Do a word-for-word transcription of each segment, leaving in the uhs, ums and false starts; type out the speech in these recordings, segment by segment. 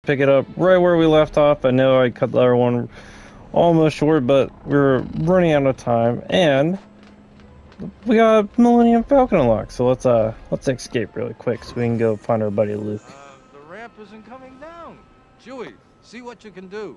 Pick it up right where we left off. I know I cut the other one almost short, but we're running out of time, and we got Millennium Falcon unlocked. So let's uh let's escape really quick so we can go find our buddy Luke. Uh, the ramp isn't coming down. Chewie, see what you can do.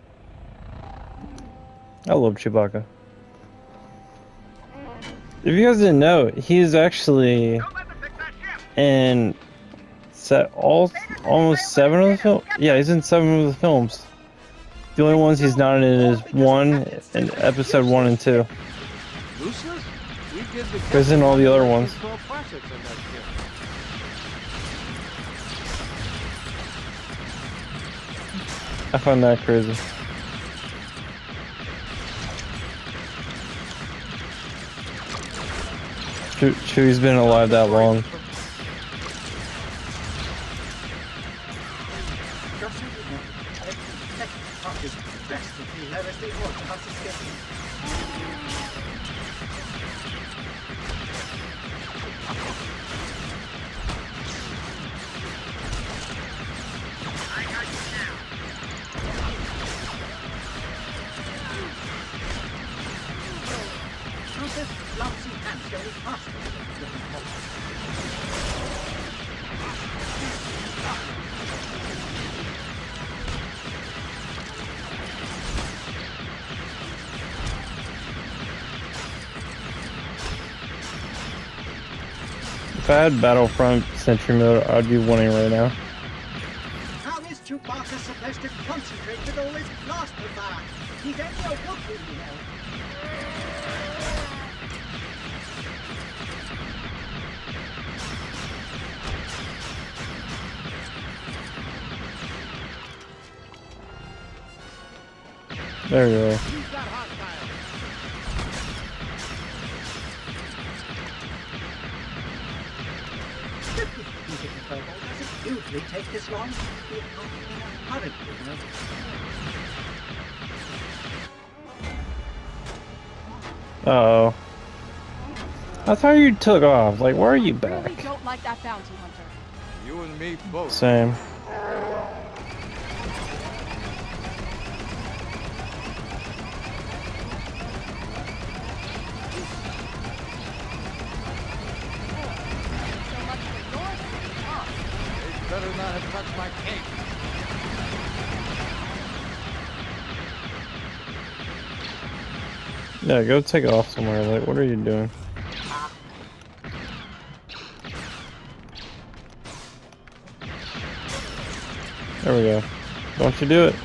I love Chewbacca. If you guys didn't know, he's actually in set all almost seven of the film. Yeah, he's in seven of the films. The only ones he's not in is one in episode one and two. Useless? We did the He's in all the other ones. I find that crazy. Chew Chewie's been alive that long. If I had Battlefront Sentry mode, I'd be winning right now. How is Chewbacca supposed to concentrate with all this blaster fire? He's only a Wookiee, you know. There we go. Doesn't usually take this long. Hurry, you know. Uh oh. I thought you took off. Like, why are you I back? really don't like that bounty hunter. You and me both. Same. So much for your thing, huh? They better not have touched my cake. Yeah, go take it off somewhere. Like, what are you doing? There we go. Don't you do it.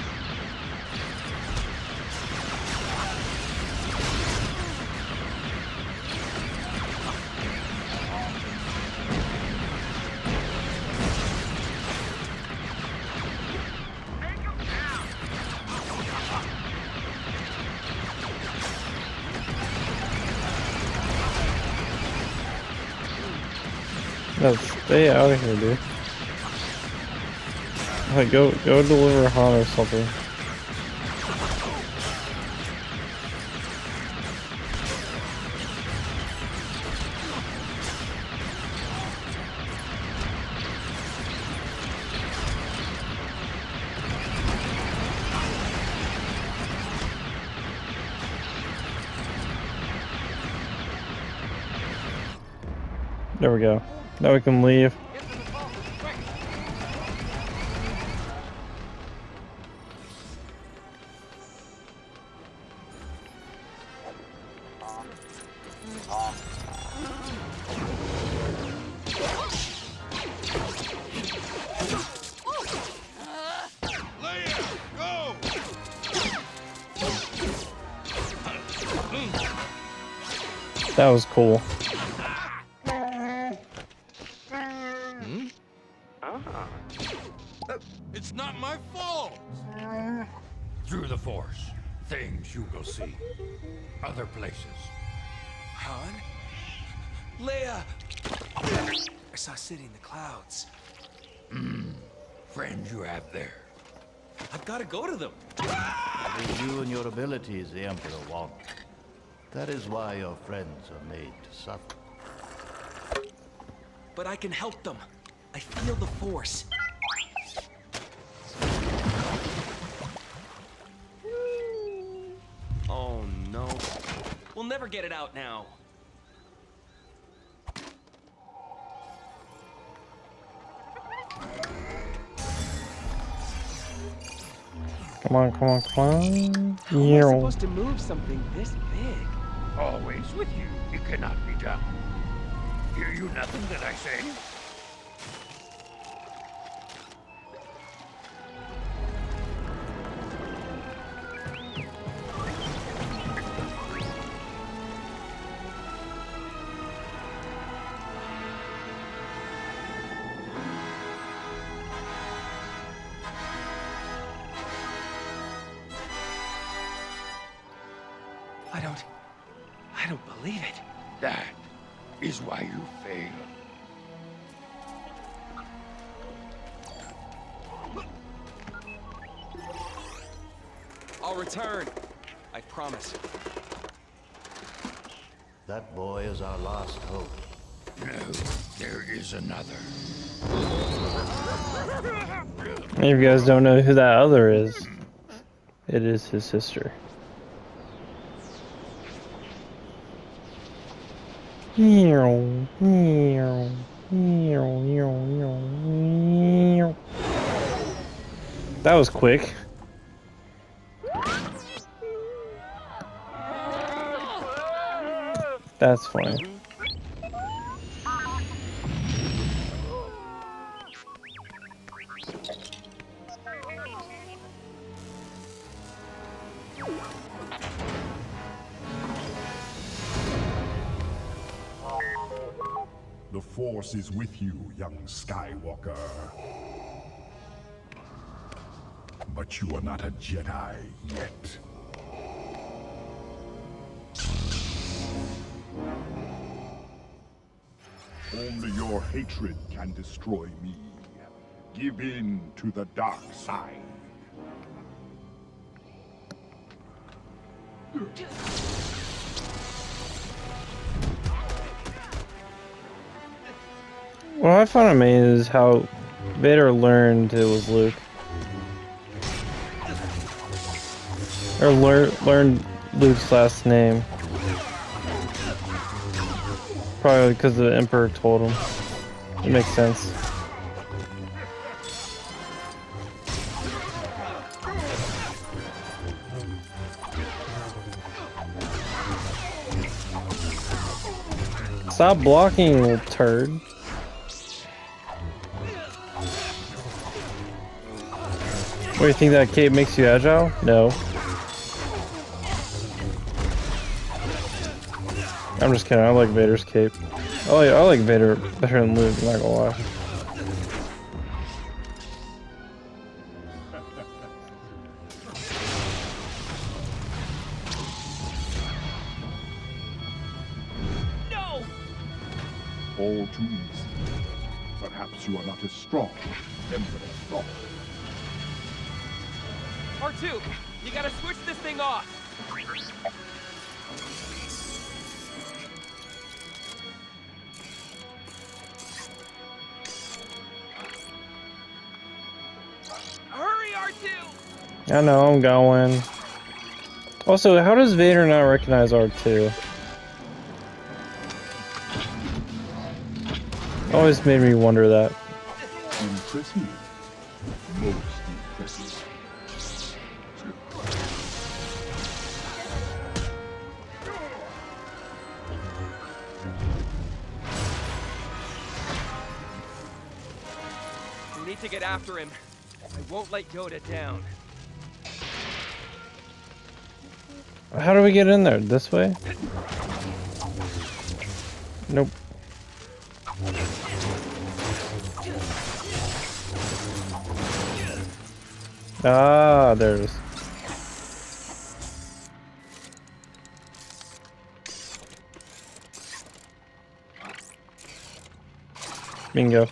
No, stay out of here, dude. Like, go, go deliver Han or something. There we go. Now we can leave. Get to the Falcon, quick. Leia, go! That was cool. Hmm? It's not my fault! Through the Force, things you will see. Other places. Han? Leia! I saw City in the clouds. Friends you have there. I've got to go to them. With you and your abilities, the Emperor won't. That is why your friends are made to suffer. But I can help them. I feel the Force. never get it out now. Come on, come on, come on. How am I Yeah. supposed to move something this big? Always with you. It cannot be done. Hear you nothing that I say? I don't... I don't believe it. That is why you fail. I'll return. I promise. That boy is our last hope. No, there is another. Many of you guys don't know who that other is. It is his sister. Meow, meow, meow, meow, meow, meow. That was quick. That's funny. The Force is with you, young Skywalker. But you are not a Jedi yet. Only your hatred can destroy me. Give in to the dark side. What I find amazing is how Vader learned it was Luke. Or lear learned Luke's last name. Probably because the Emperor told him. It makes sense. Stop blocking, you little turd. What, do you think that cape makes you agile? No. I'm just kidding, I like Vader's cape. I like, I like Vader better than Luke, I'm not gonna lie. All too easy. Perhaps you are not as strong as Emperor thought. R two, you gotta switch this thing off. Hurry, R two! I know, I'm going. Also, how does Vader not recognize R two? Always made me wonder that. Impressive. Most impressive. We need to get after him. I won't let Yoda down. How do we get in there? This way? Nope. Ah, there it is. Bingo.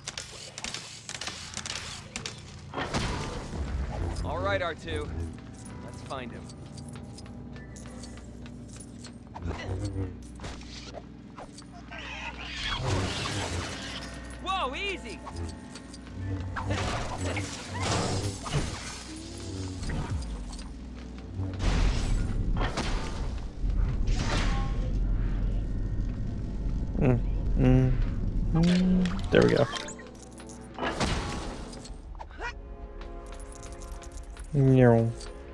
All right, R two. Let's find him. Whoa, easy! No.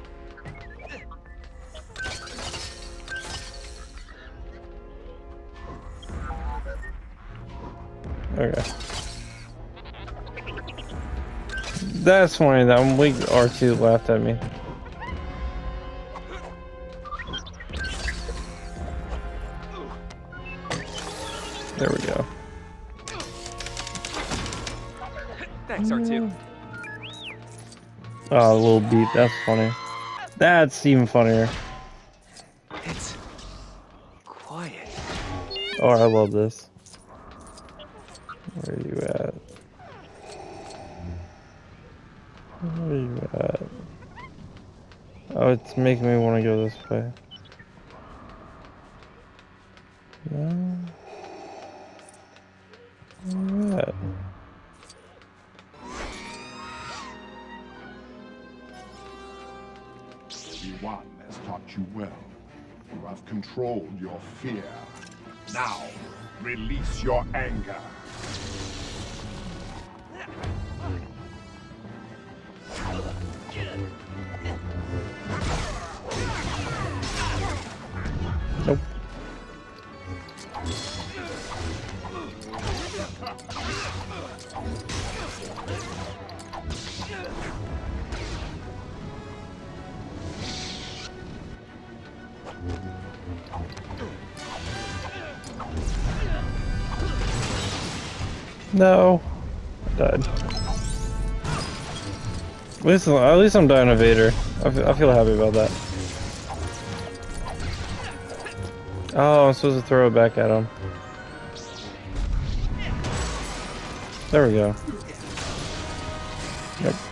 Okay. That's funny. That weak R two laughed at me. There we go. Thanks, R two. Oh, a little beat. That's funny. That's even funnier. It's quiet. Oh, I love this. Where are you at? Where are you at? Oh, it's making me want to go this way. No. Where are you at? Obi-Wan has taught you well. You have controlled your fear. Now, release your anger. Nope. No. I died. At least, at least I'm dying to Vader. I feel, I feel happy about that. Oh, I'm supposed to throw it back at him. There we go. Yep.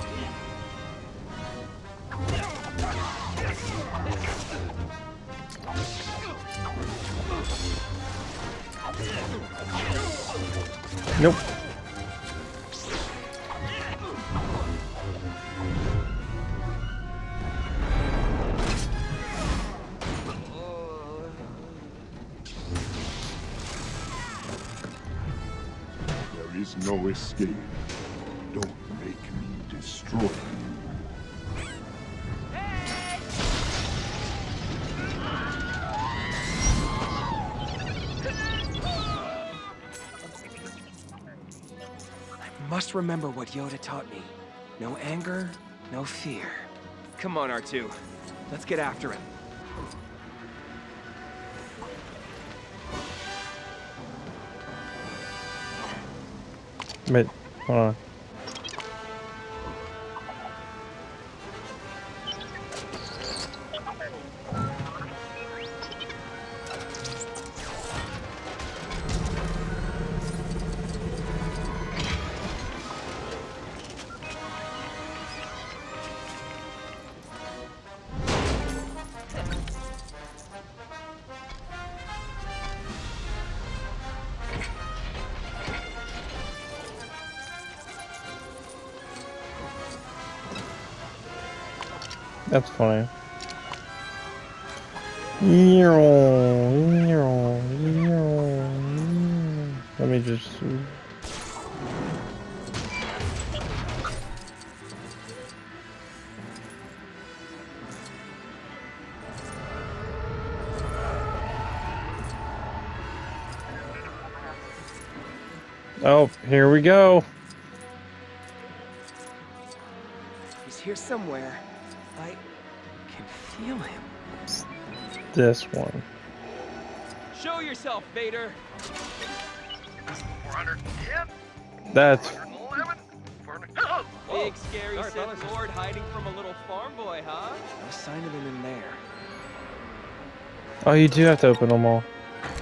Nope. There is no escape. Don't make me destroy you. Must remember what Yoda taught me. No anger, no fear. Come on, R two. Let's get after him. Wait, hold on. That's funny. Let me just... Oh, here we go. He's here somewhere. I can feel him. This one. Show yourself, Vader. That's... Big scary Sith Lord hiding from a little farm boy, huh? No sign of him in there. Oh, you do have to open them all.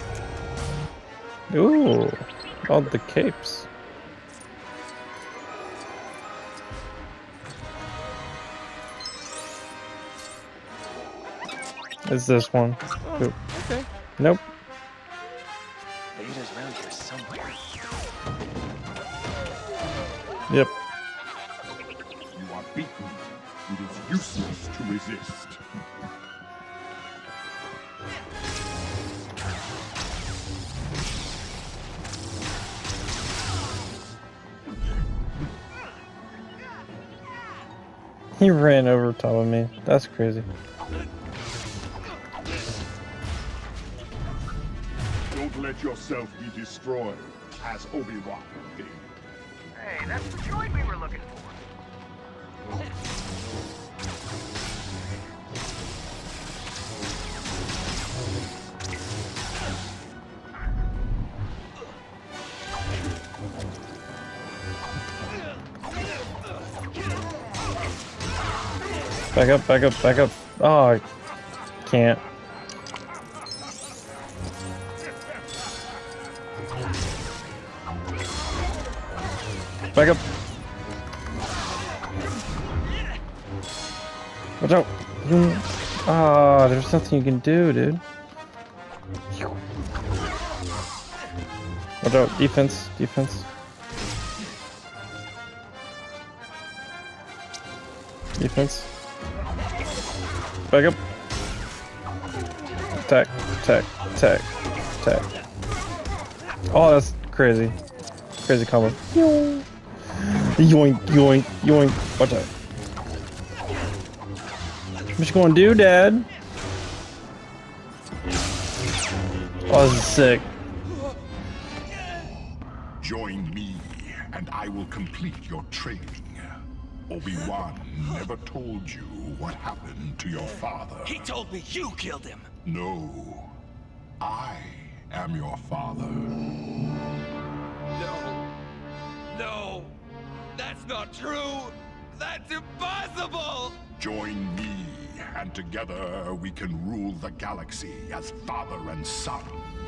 Ooh, all the capes. It's this one. Oh, okay. Nope. Vader's around here somewhere. Yep. You are beaten. It is useless to resist. He ran over top of me. That's crazy. Don't let yourself be destroyed, as Obi-Wan did. Hey, that's the droid we were looking for. Back up, back up, back up. Oh, I can't. Back up. Watch out. Ah, oh, there's nothing you can do, dude. Watch out. Defense, defense. Defense. Back up. Attack, attack, attack, attack. Oh, that's crazy. Crazy combo. Yoink, yoink, yoink. Watch out. What you gonna do, Dad? Oh, this is sick. Join me, and I will complete your training. Obi-Wan never told you what happened to your father. He told me you killed him. No, I am your father. No. No. That's not true. That's impossible. Join me, and together we can rule the galaxy as father and son.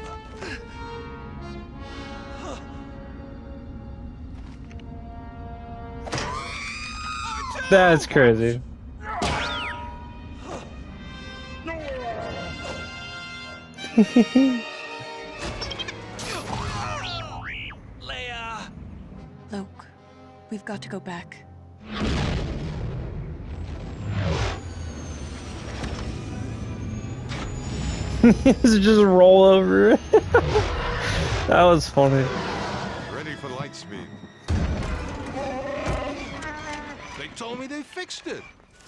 That's crazy. Leia! Luke, we've got to go back. Just roll over. That was funny. Ready for light speed. They told me they fixed it.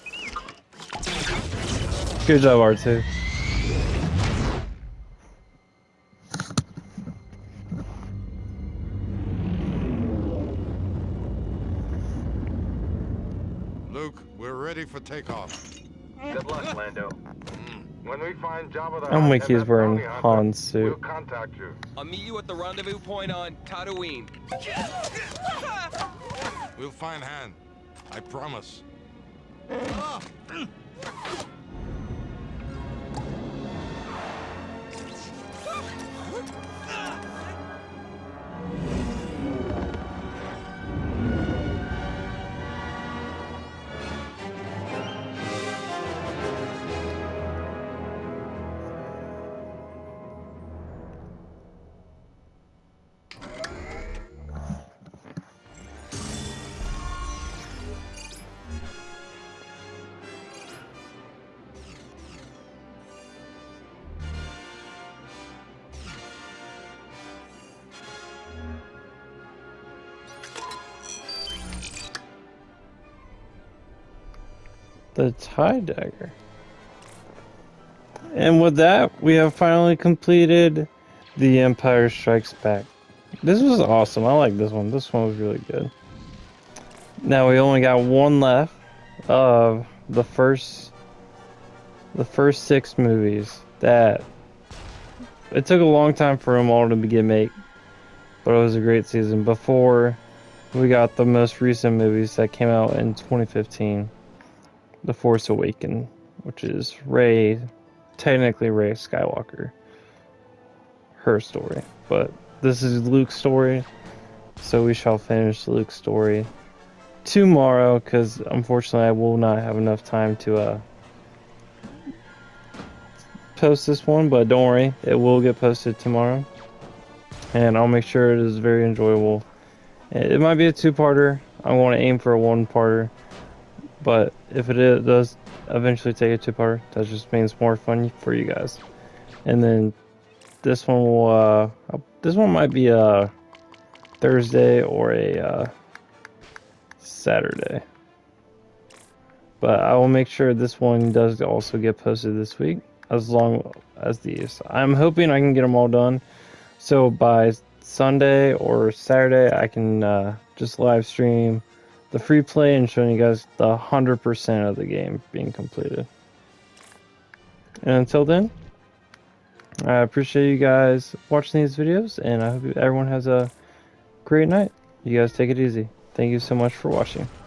Good job, R two. Luke, we're ready for takeoff. Good luck, Lando. When we find Jabba the I'm Hutt Mickey's and that wearing bounty hunter, Han's we'll suit. contact you. I'll meet you at the rendezvous point on Tatooine. We'll find Han. I promise. The TIE Dagger. And with that, we have finally completed The Empire Strikes Back. This was awesome. I like this one. This one was really good. Now we only got one left of the first the first six movies. That it took a long time for them all to begin make, but it was a great season. Before we got the most recent movies that came out in twenty fifteen. The Force Awakens, which is Rey, technically Rey Skywalker, her story, but this is Luke's story, so we shall finish Luke's story tomorrow, because unfortunately I will not have enough time to uh, post this one, but don't worry, it will get posted tomorrow, and I'll make sure it is very enjoyable. It might be a two-parter. I want to aim for a one-parter. But if it is, does eventually take a two-parter, that just means more fun for you guys. And then this one will, uh, this one might be a Thursday or a uh, Saturday. But I will make sure this one does also get posted this week, as long as these. I'm hoping I can get them all done, so by Sunday or Saturday I can uh, just live stream the free play and showing you guys the one hundred percent of the game being completed. And until then, I appreciate you guys watching these videos, and I hope everyone has a great night. You guys take it easy. Thank you so much for watching.